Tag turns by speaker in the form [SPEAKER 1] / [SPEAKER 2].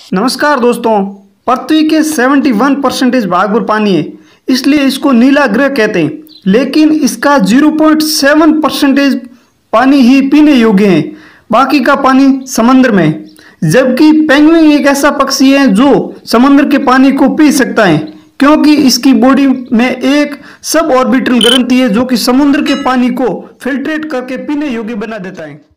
[SPEAKER 1] नमस्कार दोस्तों। पृथ्वी के 71% भाग पर पानी है, इसलिए इसको नीला ग्रह कहते हैं। लेकिन इसका 0.7% पानी ही पीने योग्य है, बाकी का पानी समंदर में है। जबकि पेंगुइन एक ऐसा पक्षी है जो समंदर के पानी को पी सकता है, क्योंकि इसकी बॉडी में एक सब ऑर्बिटल ग्रंथि है जो कि समुद्र के पानी को फिल्ट्रेट करके पीने योग्य बना देता है।